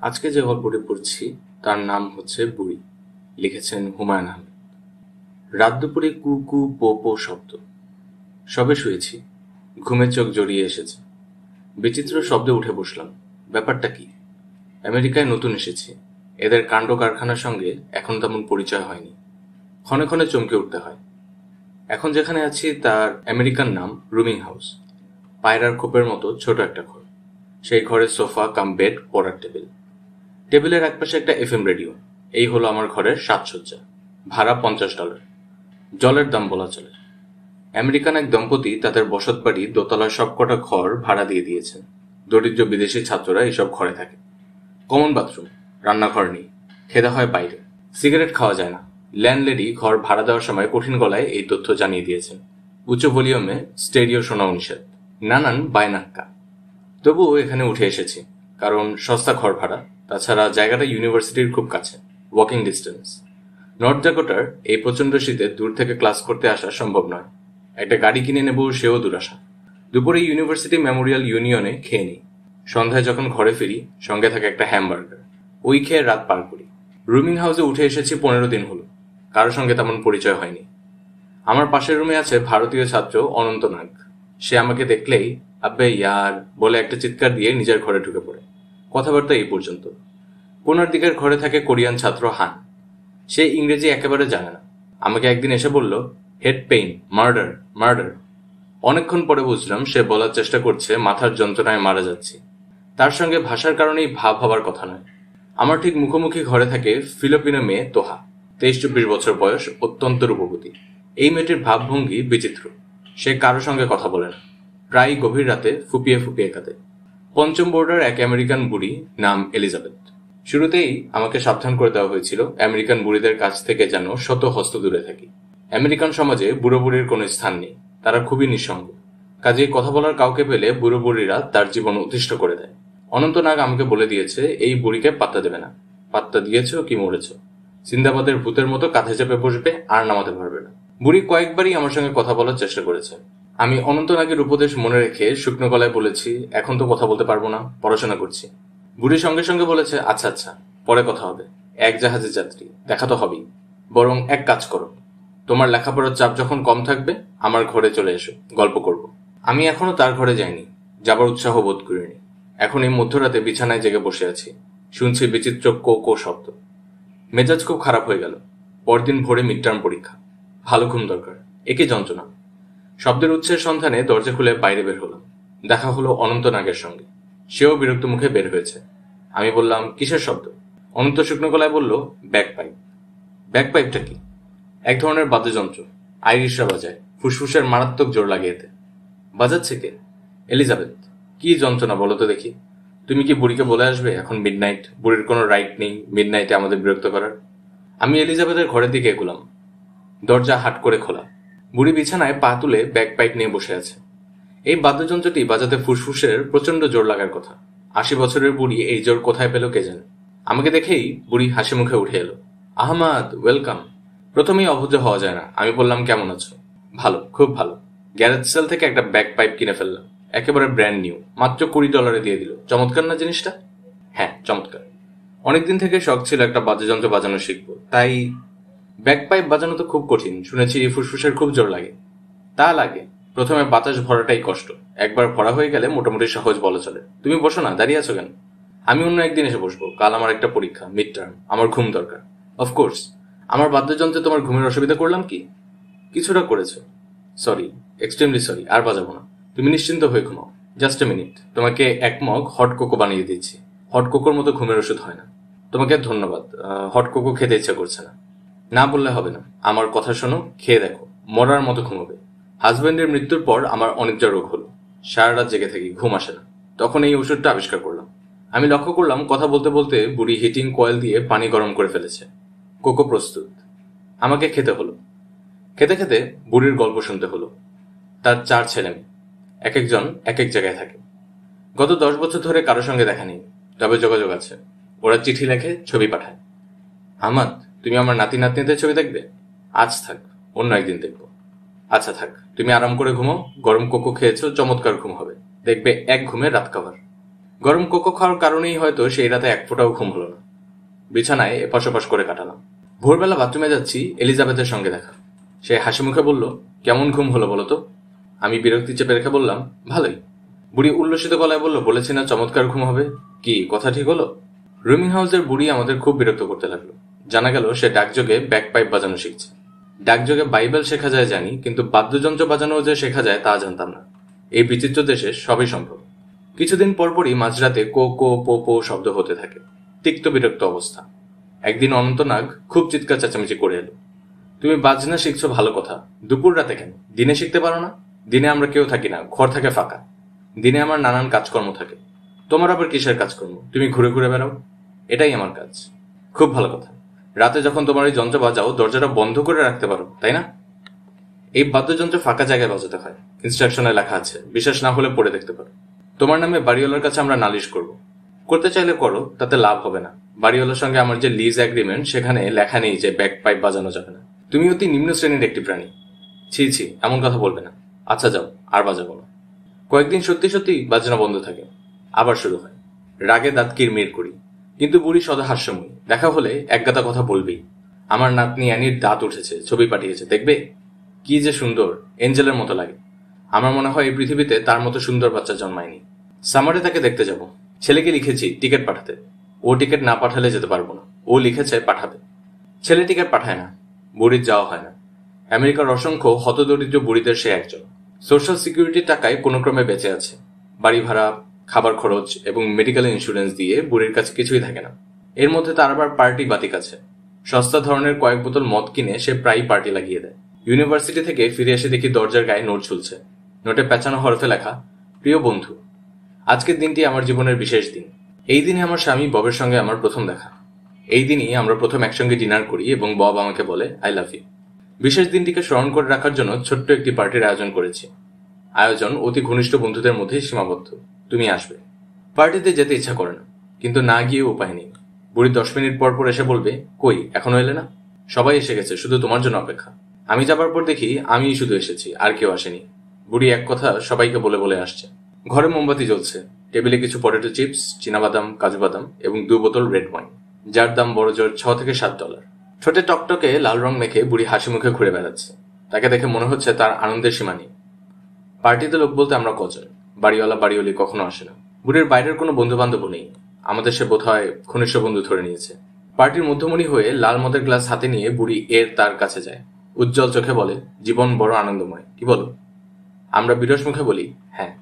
আজকে যে গল্পটি পড়ছি তার নাম হচ্ছে বুড়ি। লিখেছেন হুমায়ুন আহমেদ। রাত দুপুরে কু কু পো পো শব্দ। সবে শুয়েছি, ঘুমের চোখ জড়িয়ে এসেছে। বিচিত্র শব্দে উঠে বসলাম। ব্যাপারটা কি? আমেরিকায় নতুন এসেছি, এদের কাণ্ড কারখানার সঙ্গে এখন তেমন পরিচয় হয়নি। ক্ষণে ক্ষণে চমকে উঠতে হয়। এখন যেখানে আছি তার আমেরিকান নাম রুমিং হাউস। পায়রার খোপের মতো ছোট একটা ঘর। সেই ঘরে সোফা কাম বেড, পড়ার টেবিল। টেবিলের একপাশে একটা এফএম রেডিও। এই হলো আমার ঘরের সাজসজ্জা। ভাড়া $50। জলের দাম বলা চলে। আমেরিকান এক দম্পতি তাদের বসতবাড়ি দোতলার সবকটা ঘর ভাড়া দিয়ে দিয়েছেন। দরিদ্র বিদেশি ছাত্ররা এইসব ঘরে থাকে। কমন বাথরুম, রান্নাঘর নেই, খেতে হয় বাইরে, সিগারেট খাওয়া যায় না। ল্যান্ডলেডি ঘর ভাড়া দেওয়ার সময় কঠিন গলায় এই তথ্য জানিয়ে দিয়েছেন। উচ্চ ভলিউমে স্টেরিও শোনাও নিষেধ। নানান বায়নাক্কা। তবুও এখানে উঠে এসেছি, কারণ সস্তা ঘর ভাড়া। তাছাড়া জায়গাটা ইউনিভার্সিটির খুব কাছে, ওয়াকিং ডিস্টেন্স। নর্থ ডাকোটার এই প্রচন্ড শীতে দূর থেকে ক্লাস করতে আসা সম্ভব নয়। একটা গাড়ি কিনে নেব, সেও দুরাশা। দুপুরে ইউনিভার্সিটি মেমোরিয়াল ইউনিয়নে খেয়ে নিই। সন্ধ্যায় যখন ঘরে ফিরি, সঙ্গে থাকে একটা হ্যামবার্গার। ওই খেয়ে রাত পার করি। রুমিং হাউসে উঠে এসেছি 15 দিন হলো। কারোর সঙ্গে তেমন পরিচয় হয়নি। আমার পাশের রুমে আছে ভারতীয় ছাত্র অনন্ত নাগ। সে আমাকে দেখলেই আব্বে ইয়ার বলে একটা চিৎকার দিয়ে নিজের ঘরে ঢুকে পড়ে। কথাবার্তা এই পর্যন্ত। কোনার দিকের ঘরে থাকে কোরিয়ান ছাত্র হান। সে ইংরেজি একেবারে জানে না। আমাকে একদিন এসে বলল, হেড পেইন, মার্ডার, মার্ডার। অনেকক্ষণ পরে বুঝলাম সে বলার চেষ্টা করছে মাথার যন্ত্রণায় মারা যাচ্ছি। তার সঙ্গে ভাষার কারণেই ভাব হবার কথা নয়। আমার ঠিক মুখোমুখি ঘরে থাকে ফিলিপিনো মেয়ে তোহা। 23-24 বছর বয়স, অত্যন্ত রূপবতী। এই মেয়েটির ভাবভঙ্গি বিচিত্র। সে কারো সঙ্গে কথা বলে না। প্রায় গভীর রাতে ফুপিয়ে ফুপিয়ে কাঁদে। পঞ্চম বোর্ডের এক আমেরিকান বুড়ি, নাম এলিজাবেথ। শুরুতেই আমাকে সাবধান করে দেওয়া হয়েছিল আমেরিকান বুড়িদের কাছ থেকে যেন শত হস্ত দূরে থাকি। আমেরিকান সমাজে বুড়ো বুড়ির কোনো স্থান নেই। তারা খুবই নিঃসঙ্গ। কাজেই কথা বলার কাউকে পেলে বুড়ো বুড়িরা তার জীবন অতিষ্ঠ করে দেয়। অনন্তনাগ আমাকে বলে দিয়েছে এই বুড়িকে পাত্তা দেবে না। পাত্তা দিয়েছ কি মরেছ। সিন্দাবাদের ভূতের মতো কাঁধে চেপে বসবে, আর নামাতে পারবে না। বুড়ি কয়েকবারই আমার সঙ্গে কথা বলার চেষ্টা করেছে। আমি অনন্তনাগের উপদেশ মনে রেখে শুকনো গলায় বলেছি, এখন তো কথা বলতে পারবো না, পড়াশোনা করছি। বুড়ি সঙ্গে সঙ্গে বলেছে, আচ্ছা আচ্ছা, পরে কথা হবে। এক জাহাজের যাত্রী, দেখা তো হবেই। বরং এক কাজ করো, তোমার লেখাপড়ার চাপ যখন কম থাকবে আমার ঘরে চলে এসো, গল্প করব। আমি এখনো তার ঘরে যাইনি, যাবার উৎসাহ বোধ করিনি। এখন এই মধ্যরাতে বিছানায় জেগে বসে আছি, শুনছি বিচিত্র কো কো শব্দ। মেজাজ খুব খারাপ হয়ে গেল। পরদিন ভোরে মিড টার্ম পরীক্ষা। ভালো ঘুম দরকার, একই যন্ত্রণা। শব্দের উৎসের সন্ধানে দরজা খুলে বাইরে বের হলাম। দেখা হলো অনন্ত নাগের সঙ্গে। সেও বিরক্ত মুখে বের হয়েছে। আমি বললাম, কিসের শব্দ? অনন্ত শুকনো গলায় বলল, ব্যাকপাইপ। ব্যাকপাইপটা কি? এক ধরনের বাদ্যযন্ত্র। আইরিশরা বাজায়, ফুসফুসের মারাত্মক জোর লাগে এতে। বাজাচ্ছে কে? এলিজাবেথ। কি যন্ত্রণা বলো তো দেখি। তুমি কি বুড়িকে বলে আসবে এখন মিডনাইট? বুড়ির কোনো রাইট নেই মিডনাইটে আমাদের বিরক্ত করার। আমি এলিজাবেথের ঘরের দিকে এগুলাম। দরজা হাট করে খোলা। বুড়ি বিছানায় পা তুলে ব্যাকপাইপ নিয়ে বসে আছে। এই বাদ্যযন্ত্রটি বাজাতে ফুসফুসের প্রচন্ড জোর লাগার কথা। 80 বছরের বুড়ি এই জোর কোথায় পেল কে জানে। আমাকে দেখেই বুড়ি হাসি মুখে উঠে এলো। আহমাদ, ওয়েলকাম। প্রথমেই অভদ্র হওয়া যায় না। আমি বললাম, কেমন আছো? ভালো, খুব ভালো। গ্যারেজ সেল থেকে একটা ব্যাকপাইপ কিনে ফেললাম, একেবারে ব্র্যান্ড নিউ, মাত্র $20 দিয়ে দিল। চমৎকার না জিনিসটা? হ্যাঁ, চমৎকার। অনেকদিন থেকে শখ ছিল একটা বাদ্যযন্ত্র বাজানো শিখবো, তাই। ব্যাকপাইপ বাজানো তো খুব কঠিন, শুনেছি ফুসফুসের খুব জোর লাগে। তা লাগে, প্রথমে বাতাস ভরাটাই কষ্ট। একবার ভরা হয়ে গেলে মোটামুটি সহজ বলা চলে। তুমি বসো না, দাঁড়িয়ে আছো কেন? আমি অন্য একদিন এসে বসবো, কাল আমার একটা পরীক্ষা, মিড টার্ম, আমার ঘুম দরকার। অফকোর্স। আমার বাদ্যযন্ত্রে তোমার ঘুমের অসুবিধা করলাম কি? কিছুটা করেছো। সরি, এক্সট্রিমলি সরি, আর বাজাবো না। তুমি নিশ্চিন্ত হয়ে ঘুমাও। জাস্ট এ মিনিট, তোমাকে এক মগ হট কোকো বানিয়ে দিচ্ছি। হট কোকোর মতো ঘুমের ওষুধ হয় না। তোমাকে ধন্যবাদ, হট কোকো খেতে ইচ্ছা করছে না। না বললে হবে না, আমার কথা শোনো, খেয়ে দেখো, মরার মতো ঘুমাবে। হাজবেন্ডের মৃত্যুর পর আমার অনিদ্রা রোগ হলো। সারা রাত জেগে থাকি, ঘুম আসে না। তখন এই ওষুধটা আবিষ্কার করলাম। আমি লক্ষ্য করলাম কথা বলতে বলতে বুড়ি হিটিং কয়েল দিয়ে পানি গরম করে ফেলেছে। কোকো প্রস্তুত। আমাকে খেতে হলো। খেতে খেতে বুড়ির গল্প শুনতে হলো। তার 4 ছেলে মেয়ে, এক একজন এক এক জায়গায় থাকে। গত 10 বছর ধরে কারোর সঙ্গে দেখা নেই, তবে যোগাযোগ আছে। ওরা চিঠি লেখে, ছবি পাঠায়। আহমাদ, তুমি আমার নাতি নাতনিদের ছবি দেখবে? আজ থাক, অন্য একদিন দেখবো। আচ্ছা থাক, তুমি আরাম করে ঘুমাও। গরম কোকো খেয়েছো, চমৎকার ঘুম হবে। দেখবে এক ঘুমে রাত কাভার। গরম কোকো খাওয়ার কারণেই হয়তো সেই রাতে এক ফোঁটাও ঘুম হলো না। বিছানায় এপাশ ওপাশ করে কাটালাম। ভোরবেলা বাথরুমে যাচ্ছি, এলিজাবেথের সঙ্গে দেখা। সে হাসি মুখে বলল, কেমন ঘুম হলো বলো তো? আমি বিরক্তি চেপে রেখে বললাম, ভালোই। বুড়ি উল্লসিত গলায় বলল, বলেছি না চমৎকার ঘুম হবে। কি কথা ঠিক হলো? রুমিং হাউসের বুড়ি আমাদের খুব বিরক্ত করতে লাগলো। জানা গেল সে ডাকযোগে ব্যাক পাইপ বাজানো শিখছে। ডাকযোগে বাইবেল শেখা যায় জানি, কিন্তু বাদ্যযন্ত্র বাজানো যে শেখা যায় তা জানতাম না। এই বিচিত্র দেশে সবই সম্ভব। কিছুদিন পরপরই মাঝরাতে কো কো পো পো শব্দ হতে থাকে। তিক্ত বিরক্ত অবস্থা। একদিন অনন্তনাগ খুব চিৎকার চেঁচামেচি করে এলো, তুমি বাজনা শিখছো ভালো কথা, দুপুর রাতে কেন? দিনে শিখতে পারো না? দিনে আমরা কেউ থাকি না, ঘর থাকে ফাঁকা। দিনে আমার নানান কাজকর্ম থাকে। তোমার আবার কিসের কাজকর্ম? তুমি ঘুরে ঘুরে বেড়াও। এটাই আমার কাজ। খুব ভালো কথা। রাতে যখন তোমার এই যন্ত্র বাজাও, দরজাটা বন্ধ করে রাখতে পারো, তাই না? এই বাদ্যযন্ত্র ফাঁকা জায়গায় বাজাতে হয়। ইনস্ট্রাকশনে লেখা আছে, বিশ্বাস না হলে পড়ে দেখতে পারো। তোমার নামে বাড়িওয়ালার কাছে আমরা নালিশ করব। করতে চাইলে করো, তাতে লাভ হবে না। বাড়িওয়ালার সঙ্গে আমার যে লিজ এগ্রিমেন্ট, সেখানে লেখা নেই যে ব্যাক পাইপ বাজানো যাবে না। তুমি অতি নিম্ন শ্রেণীর একটি প্রাণী। ছি ছি, এমন কথা বলবে না। আচ্ছা যাও, আর বাজাবো না। কয়েকদিন সত্যি সত্যি বাজনা বন্ধ থাকে, আবার শুরু হয়। রাগে দাঁত কিরমির করি, কিন্তু বুড়ি সদা হাস্যময়ী। দেখা হলে একগাদা কথা বলবেই। আমার নাতনি অ্যানির দাঁত উঠেছে, ছবি পাঠিয়েছে, দেখবে? কি যে সুন্দর, এঞ্জেলের মতো লাগে। আমার মনে হয় এই পৃথিবীতে তার মতো সুন্দর বাচ্চা জন্মায়নি। সামারে তাকে দেখতে যাব। ছেলেকে লিখেছি টিকিট পাঠাতে। ও টিকিট না পাঠালে যেতে পারবো না। ও লিখেছে পাঠাবে। ছেলে টিকিট পাঠায় না, বুড়ির যাওয়া হয় না। আমেরিকার অসংখ্য হতদরিদ্র বুড়িদের সে একজন। সোশ্যাল সিকিউরিটির টাকায় কোনো ক্রমে বেঁচে আছে। বাড়ি ভাড়া, খাবার খরচ এবং মেডিকেল ইন্স্যুরেন্স দিয়ে বুড়ির কাছে কিছুই থাকে না। এর মধ্যে তার আবার পার্টি বাতিক আছে। সস্তা ধরনের কয়েক বোতল মদ কিনে সে প্রায়ই পার্টি লাগিয়ে দেয়। ইউনিভার্সিটি থেকে ফিরে এসে দেখি দরজার গায়ে নোট ঝুলছে। নোটে পেঁচানো হরফে লেখা, প্রিয় বন্ধু, আজকের দিনটি আমার জীবনের বিশেষ দিন। এই দিনে আমার স্বামী ববের সঙ্গে আমার প্রথম দেখা। এই দিনই আমরা প্রথম একসঙ্গে ডিনার করি এবং বব আমাকে বলে আই লাভ ইউ। বিশেষ দিনটিকে স্মরণ করে রাখার জন্য ছোট্ট একটি পার্টির আয়োজন করেছি। আয়োজন অতি ঘনিষ্ঠ বন্ধুদের মধ্যেই সীমাবদ্ধ। তুমি আসবে। পার্টিতে যেতে ইচ্ছা করে না, কিন্তু না গিয়ে উপায় নেই। বুড়ি 10 মিনিট পর পর এসে বলবে, কই এখনো এলে না? সবাই এসে গেছে, শুধু তোমার জন্য অপেক্ষা। আমি যাবার পর দেখি আমিই শুধু এসেছি, আর কেউ আসেনি। বুড়ি এক কথা সবাইকে বলে বলে আসছে। ঘরে মোমবাতি জ্বলছে। টেবিলে কিছু পটেটো চিপস, চীনাবাদাম, কাজু বাদাম এবং 2 বোতল রেড ওয়াইন, যার দাম বড় জোর $6 থেকে $7। ঠোঁটে টকটকে লাল রং মেখে বুড়ি হাসি মুখে ঘুরে বেড়াচ্ছে। তাকে দেখে মনে হচ্ছে তার আনন্দের সীমা নেই। পার্টিতে লোক বলতে আমরা কজন। বাড়িওয়ালা বাড়িওয়ালি কখনো আসে না। বুড়ির বাইরের কোনো বন্ধু বান্ধব নেই। আমাদের সে বোধহয় ঘনিষ্ঠ বন্ধু ধরে নিয়েছে। পার্টির মধ্যমণি হয়ে লাল মদের গ্লাস হাতে নিয়ে বুড়ি তার কাছে যায়। উজ্জ্বল চোখে বলে, জীবন বড় আনন্দময়, কি বলো? আমরা বিরস মুখে বলি, হ্যাঁ।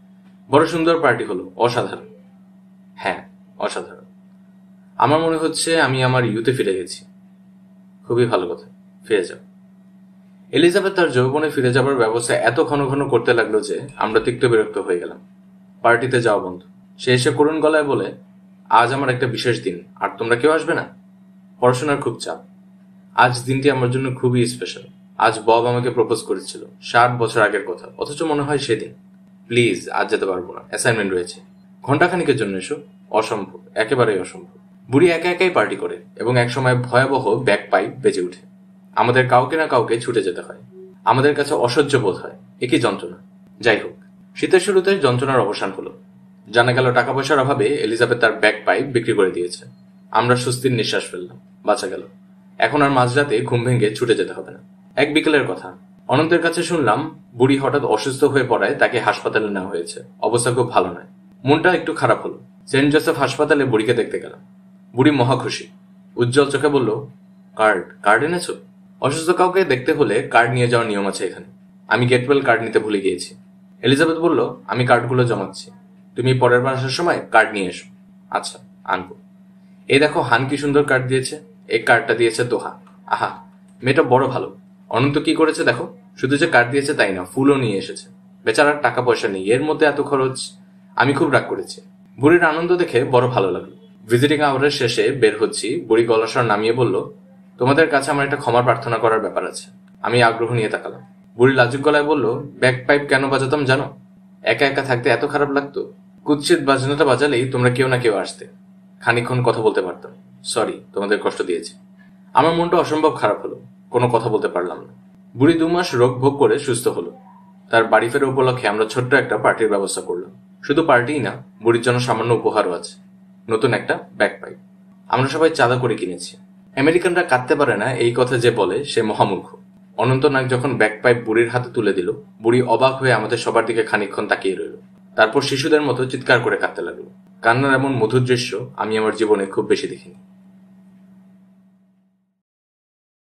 বড় সুন্দর পার্টি হলো, অসাধারণ। হ্যাঁ, অসাধারণ। আমার মনে হচ্ছে আমি আমার ইউতে ফিরে গেছি। খুবই ভালো কথা, ফিরে যাও। এলিজাবেথ তার যৌবনে ফিরে যাবার ব্যবস্থা এত ঘন ঘন করতে লাগলো যে আমরা তিক্ত বিরক্ত হয়ে গেলাম। পার্টিতে যাওয়া বন্ধ। সে এসে করুণ গলায় বলে, আজ আমার একটা বিশেষ দিন, আর তোমরা কেউ আসবে না? পড়াশোনার খুব চাপ। আজ দিনটি আমার জন্য খুবই স্পেশাল। আজ বব আমাকে প্রপোজ করেছিল, 60 বছর আগের কথা, অথচ মনে হয় সেদিন। প্লিজ, আজ যেতে পারবো না, অ্যাসাইনমেন্ট রয়েছে। ঘন্টাখানিকের জন্য এসো। অসম্ভব, একেবারেই অসম্ভব। বুড়ি একা একাই পার্টি করে এবং একসময় ভয়াবহ ব্যাক পাইপ বেজে উঠে। আমাদের কাউকে না কাউকে ছুটে যেতে হয়। আমাদের কাছে অসহ্য বোধ হয়, একই যন্ত্রণা। যাই হোক, শীতের শুরুতে যন্ত্রণার অবসান হলো। জানা গেল টাকা পয়সার অভাবে এলিজাবেথ তার ব্যাক পাইপ বিক্রি করে দিয়েছে। আমরা স্বস্তির নিঃশ্বাস ফেললাম, বাঁচা গেল। এখন আর মাঝরাতে ঘুম ভেঙে ছুটে যেতে হবে না। এক বিকেলের কথা, অনন্তের কাছে শুনলাম বুড়ি হঠাৎ অসুস্থ হয়ে পড়ায় তাকে হাসপাতালে নেওয়া হয়েছে। অবস্থা খুব ভালো নয়। মনটা একটু খারাপ হলো। সেন্ট জোসেফ হাসপাতালে বুড়িকে দেখতে গেলাম। বুড়ি মহা খুশি। উজ্জ্বল চোখে বলল, কার্ড এনেছো? অসুস্থ কাউকে দেখতে হলে কার্ড নিয়ে যাওয়ার নিয়ম আছে এখানে। আমি গেটওয়েল কার্ড নিতে ভুলে গিয়েছি। এলিজাবেথ বলল, আমি কার্ডগুলো জমাচ্ছি, তুমি পরের বার আসার সময় কার্ড নিয়ে এসো। আচ্ছা, আনবো। এই দেখো, হান কি সুন্দর কার্ড দিয়েছে। এই কার্ডটা দিয়েছে দোহা। আহা, মেয়েটা বড় ভালো। অনন্ত কি করেছে দেখো, শুধু যে কার্ড দিয়েছে তাই না, ফুলও নিয়ে এসেছে। বেচারার টাকা পয়সা নেই, এর মধ্যে এত খরচ। আমি খুব রাগ করেছি। বুড়ির আনন্দ দেখে বড় ভালো লাগলো। ভিজিটিং আওয়ারের শেষে বের হচ্ছি। বুড়ি গলাস্বর নামিয়ে বলল, তোমাদের কাছে আমার একটা ক্ষমা প্রার্থনা করার ব্যাপার আছে। আমি আগ্রহ নিয়ে তাকালাম। বুড়ি লাজুক গলায় বলল, ব্যাক পাইপ কেন বাজাতাম জানো? একা একা থাকতে এত খারাপ লাগতো। কুৎসিত বাজনাটা বাজালেই তোমরা কেউ না কেউ আসতে, খানিকক্ষণ কথা বলতে পারতাম। সরি, তোমাদের কষ্ট দিয়েছি। আমার মনটা অসম্ভব খারাপ হলো। কোনো কথা বলতে পারলাম না। বুড়ি 2 মাস রোগ ভোগ করে সুস্থ হলো। তার বাড়ি ফেরা উপলক্ষে আমরা ছোট্ট একটা পার্টির ব্যবস্থা করলাম। শুধু পার্টিই না, বুড়ির জন্য সামান্য উপহারও আছে, নতুন একটা ব্যাকপাইপ। আমরা সবাই চাঁদা করে কিনেছি। আমেরিকানরা কাঁদতে পারে না এই কথা যে বলে সে মহামূর্খ। অনন্তনাগ যখন ব্যাকপাইপ বুড়ির হাতে তুলে দিল, বুড়ি অবাক হয়ে আমাদের সবার দিকে খানিকক্ষণ তাকিয়ে রইল। তারপর শিশুদের মতো চিৎকার করে কাঁদতে লাগলো। কান্নার এমন মধুর দৃশ্য আমি আমার জীবনে খুব বেশি দেখিনি।